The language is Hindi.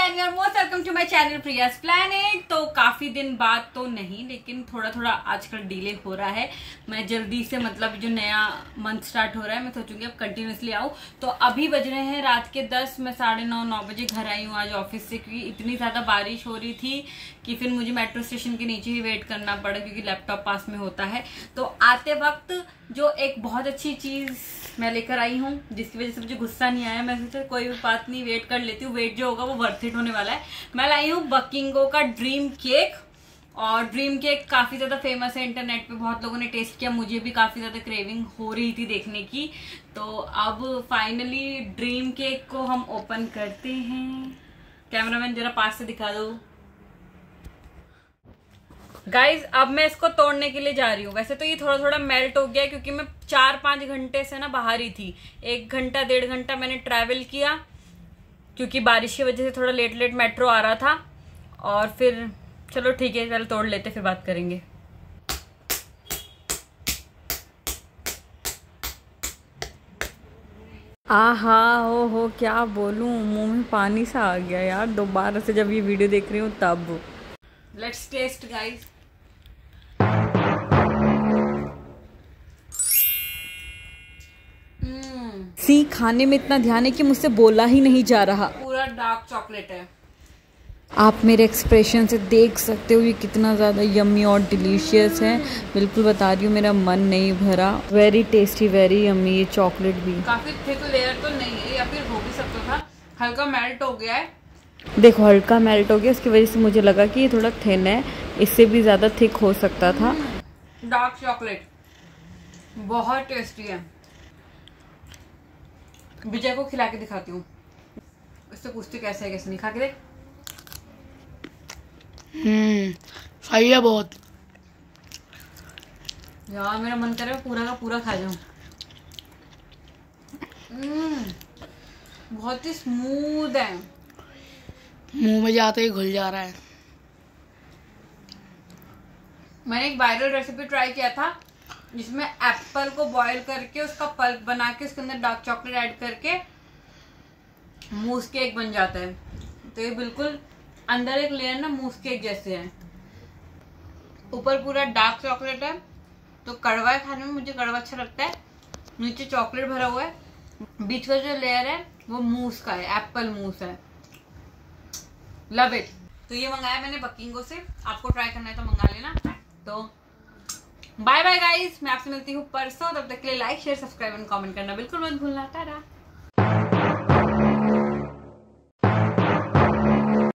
And you are most welcome to my channel Priya's planet. तो काफी दिन बाद तो नहीं, लेकिन थोड़ा थोड़ा आजकल डिले हो रहा है। मैं जल्दी से मतलब जो नया मंथ स्टार्ट हो रहा है मैं सोचूंगी अब कंटिन्यूसली आऊँ। तो अभी बज रहे हैं रात के 10, मैं 9:30 बजे घर आई हूँ आज ऑफिस से, क्योंकि इतनी ज्यादा बारिश हो रही थी कि फिर मुझे मेट्रो स्टेशन के नीचे ही वेट करना पड़ा, क्योंकि लैपटॉप पास में होता है। तो आते वक्त जो एक बहुत अच्छी चीज मैं लेकर आई हूँ, जिसकी वजह से मुझे गुस्सा नहीं आया, मैं सोचा कोई भी बात नहीं, वेट कर लेती हूँ, वेट जो होगा वो वर्थ इट होने वाला है। मैं लाई हूँ बकिंगो का ड्रीम केक, और ड्रीम केक काफी ज्यादा फेमस है, इंटरनेट पे बहुत लोगों ने टेस्ट किया, मुझे भी काफी ज्यादा क्रेविंग हो रही थी देखने की। तो अब फाइनली ड्रीम केक को हम ओपन करते हैं। कैमरामैन जरा पास से दिखा दो। गाइज अब मैं इसको तोड़ने के लिए जा रही हूँ। वैसे तो ये थोड़ा थोड़ा मेल्ट हो गया, क्योंकि मैं 4-5 घंटे से ना बाहर ही थी। 1 घंटा 1.5 घंटा मैंने ट्रैवल किया, क्योंकि बारिश की वजह से थोड़ा लेट लेट मेट्रो आ रहा था। और फिर चलो ठीक है, पहले तोड़ लेते फिर बात करेंगे। आहा हो क्या बोलूं, मुंह में पानी सा आ गया यार दोबारा से जब ये वीडियो देख रही हूँ तब। Let's test guys. सी खाने में इतना ध्यान है कि मुझसे बोला ही नहीं जा रहा। पूरा डार्क चॉकलेट है। आप मेरे एक्सप्रेशन से देख सकते हो ये कितना ज़्यादा यम्मी और डिलीशियस है। बिल्कुल बता रही हूँ, मेरा मन नहीं भरा। Very tasty, very yummy. ये चॉकलेट भी काफ़ी थिक लेयर तो नहीं है, या फिर हो भी सकता था। हल्का मेल्ट हो गया है, देखो हल्का मेल्ट हो गया, इसकी वजह से मुझे लगा कि ये थोड़ा थिन है, इससे भी ज़्यादा थिक हो सकता था। डार्क चॉकलेट बहुत टेस्टी है। विजय को खिला के दिखाती हूँ, इससे पूछती कैसे है कैसे नहीं। खा के देख। सही है बहुत। यार मेरा मन कर रहा है पूरा का पूरा खा जाऊं। बहुत ही स्मूथ है, मुंह में जाते ही घुल जा रहा है। मैंने एक वायरल रेसिपी ट्राई किया था, जिसमें एप्पल को बॉईल करके उसका पल्प बना के उसके अंदर डार्क चॉकलेट ऐड करके मूस केक बन जाता है। तो ये बिल्कुल अंदर एक लेयर ना मूस केक जैसे है, ऊपर पूरा डार्क चॉकलेट है। तो कड़वा है खाने में, मुझे कड़वा अच्छा लगता है। नीचे चॉकलेट भरा हुआ है, बीच का जो लेयर है वो मूस का है, एप्पल मूस है। Love it. तो ये मंगाया मैंने बकिंगो से, आपको ट्राई करना है तो मंगा लेना। तो बाय बाय गाइस, मैं आपसे मिलती हूँ परसों। तब तक के लिए like share subscribe and comment करना बिल्कुल मत भूलना। टाटा।